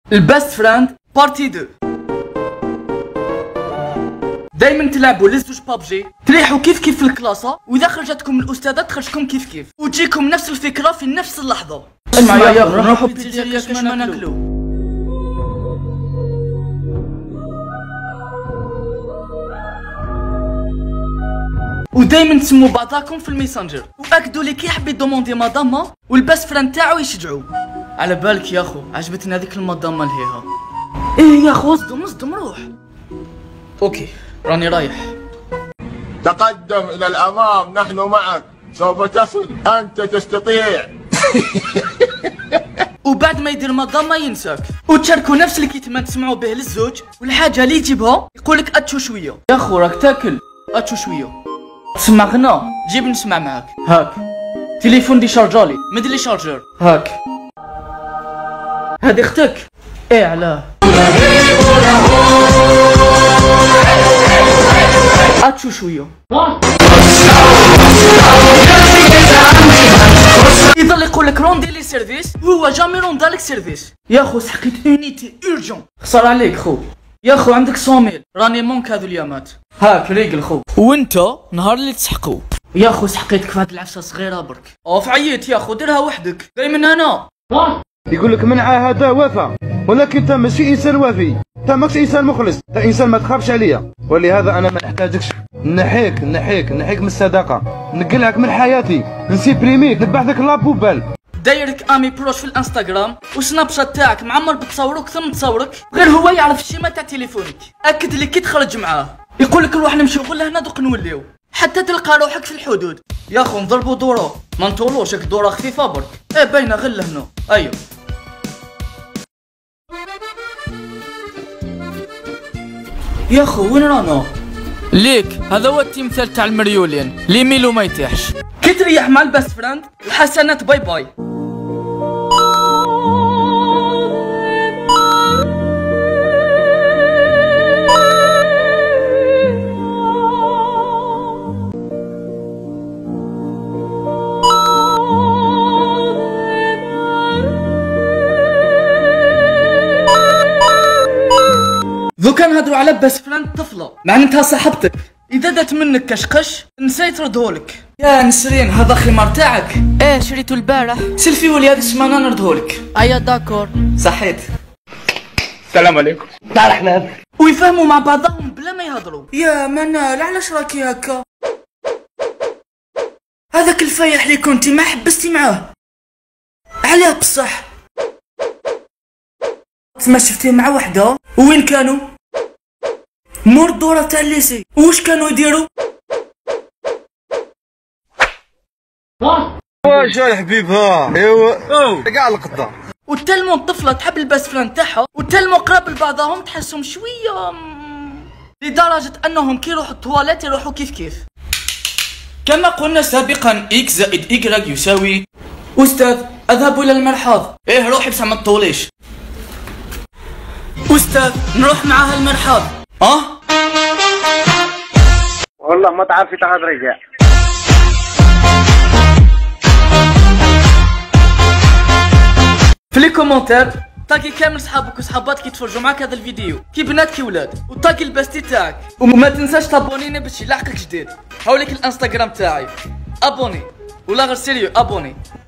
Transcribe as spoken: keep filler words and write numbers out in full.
البست فريند بارتي اثنين. دايما تلعبوا لي زوج بابجي، تريحوا كيف كيف في الكلاسة، واذا خرجتكم الاستاذة تخرجكم كيف كيف، وتجيكم نفس الفكرة في نفس اللحظة. اسمع يا اخي نروحوا بيتزا كاش ما ناكلو. ودايما تسموا بعضاكم في الميسنجر، واكدوا لي كي يحب يدوموندي مدامة والبست فريند تاعو يشجعوا. على بالك يا اخو عجبتني هذيك المدامة لهيها. ايه يا اخو اصدم اصدم روح. اوكي راني رايح. تقدم الى الامام، نحن معك، سوف تصل، انت تستطيع. وبعد ما يدير مدامة ينساك، وتشاركوا نفس الكتمان تسمعوا به للزوج، والحاجة اللي يجيبها يقولك اتشو شوية. يا اخو راك تاكل اتشو شوية. تسمع غنى جيب نسمع معاك. هاك تليفون دي شارجالي مدلي شارجر. هاك هذه اختك. ايه علاه اتشو شوية. يضل يقولك روندي لي سيرفيس وهو جامي روندا لك سيرفيس. يا خو سحقيت اونيتي اورجون. خسر عليك خو. يا خو عندك صوميل راني مونك هذو اليامات. هاك ريقل خو. وانت نهار اللي تسحقو. يا خو سحقيتك في هاد العفسه صغيره برك. اوف عييت يا خو ديرها وحدك جاي من هنا. يقول لك من عاهد وفى، ولكن انت ماشي انسان وفي، انت ماكش انسان مخلص، انت انسان ما تخافش عليا، ولهذا انا ما نحتاجكش. نحيك نحيك نحيك من الصداقه، نقلعك من حياتي، نسيبريميك، نبعثك لابوبال. دايرك امي بروش في الانستغرام وسناب شات تاعك معمر بتصورك ثم تصورك، غير هو يعرف الشيما تاع تليفونك. اكد لك كي تخرج معاه يقولك نروح نمشيو غير لهنا دوك نوليو، حتى تلقى روحك في الحدود. يا خو نضربو دوره ما نطولوش، هاك دوره خفيفه برك. ايه باينه غير لهنا. ايوه يا خو وين رانا؟ ليك هذا هو التمثال تاع المريولين اللي يميلو ما يطيحش. كي تريح مع البست فريند الحسنات باي باي. ذو كان هادرو على بست فريند طفلة معناتها صاحبتك، إذا دات منك كشقش نسيت ردهولك. يا نسرين هذا خمار تاعك؟ ايه شريته البارح. سيلفي ولي هذه السمانة نردهولك. ايا داكور صحيت. السلام عليكم. تعال احنا ويفهموا مع بعضهم بلا ما يهضروا. يا منال علاش راكي هكا؟ هذاك الفايح اللي كنتي ما حبستي معاه علاه بصح؟ ما شفتيه مع وحده؟ وين كانوا؟ مور الدورة تاع الليسي. واش كانوا يديروا؟ واش يا الحبيب ها؟ ايوا كاع القطه. وتلموا الطفلة تحب البست فريند تاعها، وتلموا قراب لبعضهم تحسهم شوية لدرجة انهم كي يروحوا التواليت يروحوا كيف كيف. كما قلنا سابقا اكس زائد ايكغيك يساوي. استاذ اذهب الى المرحاض. ايه روحي بصح ما تطوليش. استاذ نروح معاها المرحاض. اه والله ما تعرفي تهضري كاع. في لي كومونتير طاقي كامل صحابك وصحاباتك يتفرجوا معاك هذا الفيديو، كي بنات كي ولاد، وطاقي الباستي تاعك، وما تنساش تابونيني باش يلاحقك جديد. هاوليك الانستغرام تاعي، ابوني ولا غير سيريو ابوني.